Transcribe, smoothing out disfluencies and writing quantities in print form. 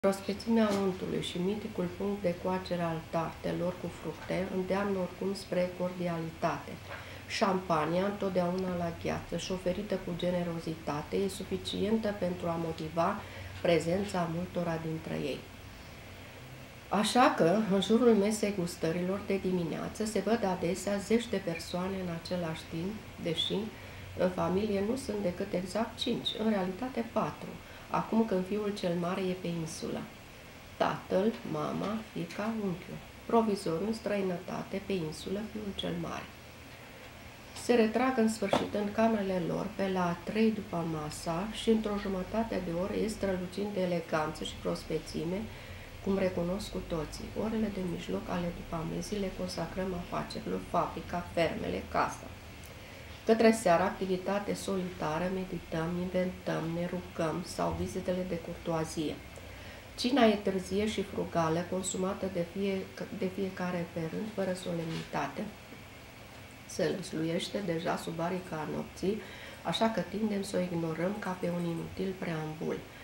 Prospețimea untului și miticul punct de coacere al tartelor cu fructe îndeamnă oricum spre cordialitate. Șampania, întotdeauna la gheață și oferită cu generozitate, e suficientă pentru a motiva prezența multora dintre ei. Așa că, în jurul mesei gustărilor de dimineață, se văd adesea zeci de persoane în același timp, deși în familie nu sunt decât exact 5, în realitate 4, acum când fiul cel mare e pe insulă. Tatăl, mama, fiica, unchiul. Provizorul în străinătate, pe insulă, fiul cel mare. Se retrag în sfârșit în camerele lor pe la 3 după masa și într-o jumătate de oră ies strălucind de eleganță și prospețime, cum recunosc cu toții. Orele de mijloc ale după-amiezii le consacrăm afacerilor, fabrica, fermele, casa. Către seara, activitate solitară, medităm, inventăm, ne rugăm sau vizitele de curtoazie. Cina e târzie și frugală, consumată de fiecare pe rând, fără solemnitate. Se lăsluiește deja sub arica nopții, așa că tindem să o ignorăm ca pe un inutil preambul.